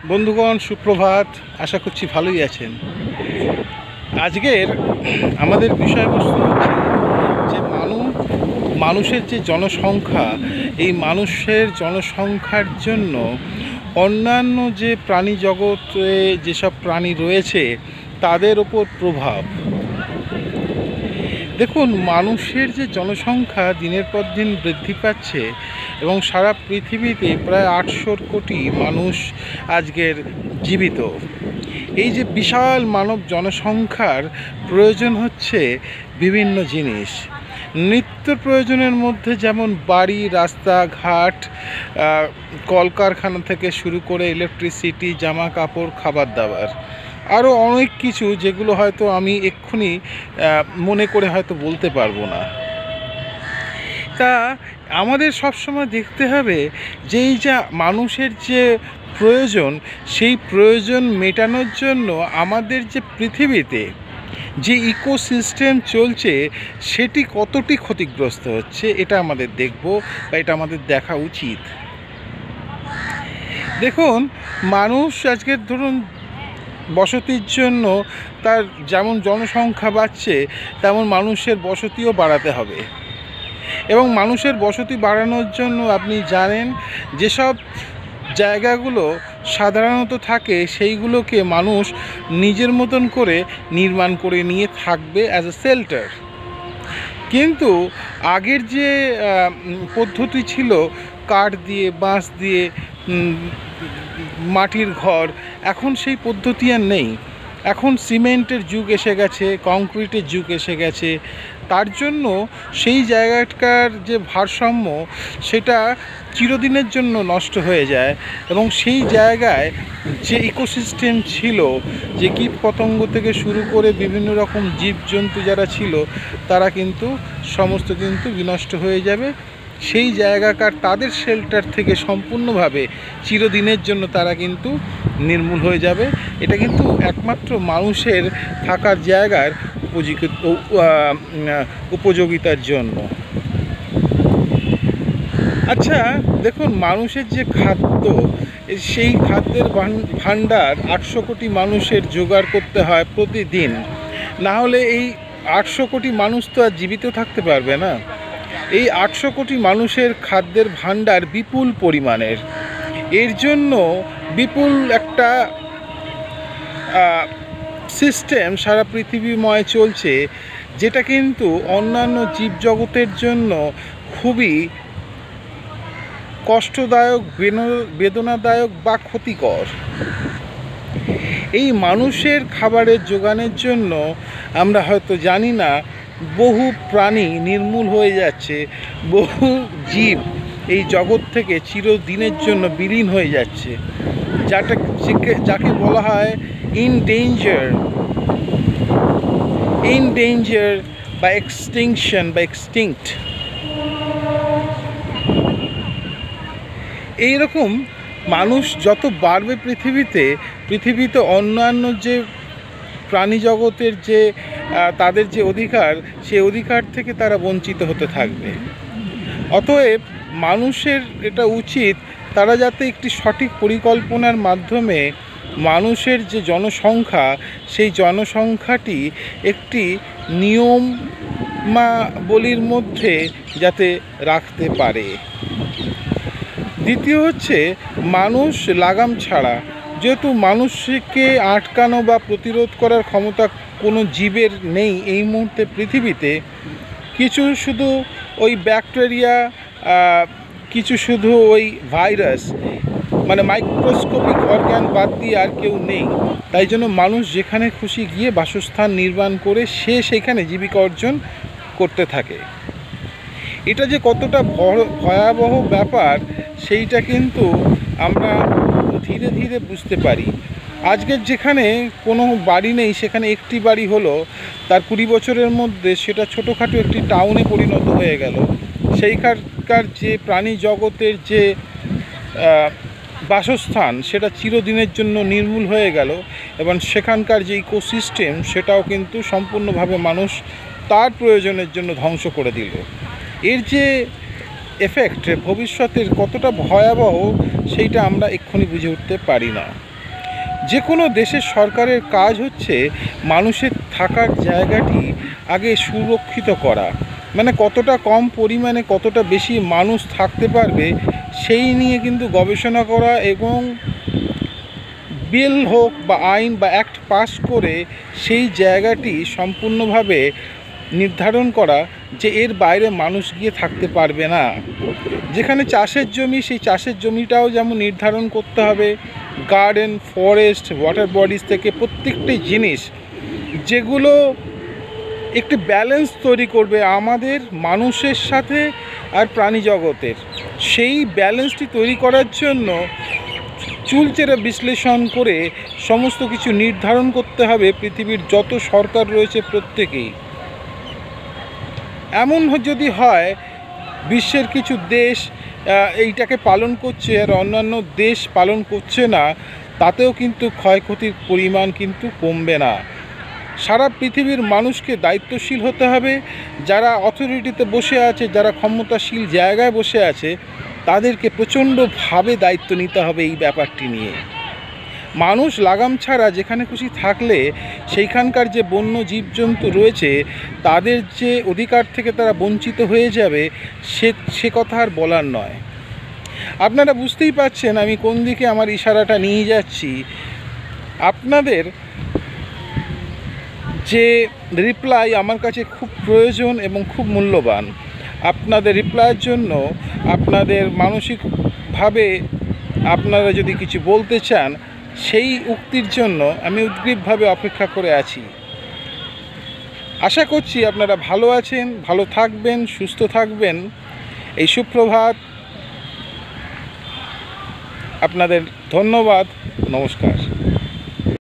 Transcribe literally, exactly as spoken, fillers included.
বন্ধুগণ, সুপ্রভাত। আশা করছি ভালোই আছেন। আজকের আমাদের বিষয়বস্তু হচ্ছে যে মানুষ মানুষের যে জনসংখ্যা, এই মানুষের জনসংখ্যার জন্য অন্যান্য যে প্রাণী জগতে যেসব প্রাণী রয়েছে তাদের ওপর প্রভাব। দেখুন, মানুষের যে জনসংখ্যা দিনের পর দিন বৃদ্ধি পাচ্ছে এবং সারা পৃথিবীতে প্রায় আটশো কোটি মানুষ আজকের জীবিত। এই যে বিশাল মানব জনসংখ্যার প্রয়োজন হচ্ছে বিভিন্ন জিনিস। নিত্য প্রয়োজনের মধ্যে যেমন বাড়ি, রাস্তাঘাট, কলকারখানা থেকে শুরু করে ইলেকট্রিসিটি, জামা কাপড়, খাবার দাবার, আরও অনেক কিছু যেগুলো হয়তো আমি এক্ষুনি মনে করে হয়তো বলতে পারবো না। তা আমাদের সবসময় দেখতে হবে যে এই যে মানুষের যে প্রয়োজন, সেই প্রয়োজন মেটানোর জন্য আমাদের যে পৃথিবীতে যে ইকোসিস্টেম চলছে সেটি কতটি ক্ষতিগ্রস্ত হচ্ছে, এটা আমাদের দেখব বা এটা আমাদের দেখা উচিত। দেখুন, মানুষ আজকের ধরুন বসতির জন্য তার যেমন জনসংখ্যা বাড়ছে তেমন মানুষের বসতিও বাড়াতে হবে। এবং মানুষের বসতি বাড়ানোর জন্য আপনি জানেন যেসব জায়গাগুলো সাধারণত থাকে সেইগুলোকে মানুষ নিজের মতন করে নির্মাণ করে নিয়ে থাকবে অ্যাজ এ শেল্টার। কিন্তু আগের যে পদ্ধতি ছিল কাঠ দিয়ে, বাঁশ দিয়ে, মাটির ঘর, এখন সেই পদ্ধতি আর নেই। এখন সিমেন্টের যুগ এসে গেছে, কংক্রিটের যুগ এসে গেছে। তার জন্য সেই জায়গাটার যে ভারসাম্য সেটা চিরদিনের জন্য নষ্ট হয়ে যায় এবং সেই জায়গায় যে ইকোসিস্টেম ছিল, যে কীট পতঙ্গ থেকে শুরু করে বিভিন্ন রকম জীবজন্তু যারা ছিল তারা কিন্তু সমস্ত কিন্তু বিনষ্ট হয়ে যাবে। সেই জায়গাকার তাদের শেল্টার থেকে সম্পূর্ণভাবে চিরদিনের জন্য তারা কিন্তু নির্মূল হয়ে যাবে। এটা কিন্তু একমাত্র মানুষের থাকার জায়গার উপযোগিতার জন্য। আচ্ছা দেখুন, মানুষের যে খাদ্য, সেই খাদ্যের ভাণ্ডার আটশো কোটি মানুষের জোগাড় করতে হয় প্রতিদিন। না হলে এই আটশো কোটি মানুষ তো আর জীবিত থাকতে পারবে না। এই আটশো কোটি মানুষের খাদ্যের ভাণ্ডার বিপুল পরিমাণের। এর জন্য বিপুল একটা সিস্টেম সারা পৃথিবীময় চলছে, যেটা কিন্তু অন্যান্য জীবজগতের জন্য খুবই কষ্টদায়ক, বেদনাদায়ক বা ক্ষতিকর। এই মানুষের খাবারের যোগানের জন্য আমরা হয়তো জানি না বহু প্রাণী নির্মূল হয়ে যাচ্ছে, বহু জীব এই জগৎ থেকে চিরদিনের জন্য বিলীন হয়ে যাচ্ছে, যাটা যাকে বলা হয় ইনডেঞ্জার ইনডেঞ্জার বা এক্সটিংশন বা এক্সটিংক্ট। এইরকম মানুষ যত বাড়বে পৃথিবীতে, পৃথিবীতে অন্যান্য যে প্রাণী জগতের যে তাদের যে অধিকার, সেই অধিকার থেকে তারা বঞ্চিত হতে থাকবে। অতএব মানুষের এটা উচিত তারা যাতে একটি সঠিক পরিকল্পনার মাধ্যমে মানুষের যে জনসংখ্যা, সেই জনসংখ্যাটি একটি নিয়মাবলীর মধ্যে যাতে রাখতে পারে। দ্বিতীয় হচ্ছে, মানুষ লাগাম ছাড়া, যেহেতু মানুষকে আটকানো বা প্রতিরোধ করার ক্ষমতা কোনো জীবের নেই এই মুহূর্তে পৃথিবীতে, কিছু শুধু ওই ব্যাকটেরিয়া, কিছু শুধু ওই ভাইরাস, মানে মাইক্রোস্কোপিক অর্গান বাদ দিয়ে আর কেউ নেই। তাই জন্য মানুষ যেখানে খুশি গিয়ে বাসস্থান নির্মাণ করে সে সেখানে জীবিকা অর্জন করতে থাকে। এটা যে কতটা ভয়াবহ ব্যাপার সেইটা কিন্তু আমরা ধীরে ধীরে বুঝতে পারি। আজকের যেখানে কোনো বাড়ি নেই সেখানে একটি বাড়ি হলো, তার কুড়ি বছরের মধ্যে সেটা ছোটোখাটো একটি টাউনে পরিণত হয়ে গেল। সেইখানকার যে প্রাণী জগতের যে বাসস্থান সেটা চিরদিনের জন্য নির্মূল হয়ে গেল এবং সেখানকার যে ইকোসিস্টেম সেটাও কিন্তু সম্পূর্ণভাবে মানুষ তার প্রয়োজনের জন্য ধ্বংস করে দিল। এর যে এফেক্ট ভবিষ্যতের কতটা ভয়াবহ সেইটা আমরা এক্ষুনি বুঝে উঠতে পারি না। যে কোনো দেশের সরকারের কাজ হচ্ছে মানুষের থাকার জায়গাটি আগে সুরক্ষিত করা, মানে কতটা কম পরিমাণে কতটা বেশি মানুষ থাকতে পারবে সেই নিয়ে কিন্তু গবেষণা করা এবং বিল হোক বা আইন বা অ্যাক্ট পাস করে সেই জায়গাটি সম্পূর্ণভাবে নির্ধারণ করা যে এর বাইরে মানুষ গিয়ে থাকতে পারবে না। যেখানে চাষের জমি, সেই চাষের জমিটাও যেমন নির্ধারণ করতে হবে, গার্ডেন, ফরেস্ট, ওয়াটার বডিজ থেকে প্রত্যেকটি জিনিস যেগুলো একটি ব্যালেন্স তৈরি করবে আমাদের মানুষের সাথে আর প্রাণী জগতের, সেই ব্যালেন্সটি তৈরি করার জন্য চুলচেরা বিশ্লেষণ করে সমস্ত কিছু নির্ধারণ করতে হবে পৃথিবীর যত সরকার রয়েছে প্রত্যেকেই। এমন যদি হয় বিশ্বের কিছু দেশ এইটাকে পালন করছে আর অন্যান্য দেশ পালন করছে না, তাতেও কিন্তু ক্ষয়ক্ষতির পরিমাণ কিন্তু কমবে না। সারা পৃথিবীর মানুষকে দায়িত্বশীল হতে হবে। যারা অথরিটিতে বসে আছে, যারা ক্ষমতাশীল জায়গায় বসে আছে, তাদেরকে প্রচণ্ডভাবে দায়িত্ব নিতে হবে এই ব্যাপারটি নিয়ে। মানুষ লাগাম ছাড়া যেখানে খুশি থাকলে সেইখানকার যে বন্য জীবজন্তু রয়েছে তাদের যে অধিকার থেকে তারা বঞ্চিত হয়ে যাবে, সে সে কথা আর বলার নয়। আপনারা বুঝতেই পারছেন আমি কোন দিকে আমার ইশারাটা নিয়ে যাচ্ছি। আপনাদের যে রিপ্লাই আমার কাছে খুব প্রয়োজন এবং খুব মূল্যবান। আপনাদের রিপ্লাইয়ের জন্য, আপনাদের মানসিকভাবে আপনারা যদি কিছু বলতে চান, সেই উক্তির জন্য আমি উদ্গ্রীবভাবে অপেক্ষা করে আছি। আশা করছি আপনারা ভালো আছেন, ভালো থাকবেন, সুস্থ থাকবেন। এই সুপ্রভাত, আপনাদের ধন্যবাদ, নমস্কার।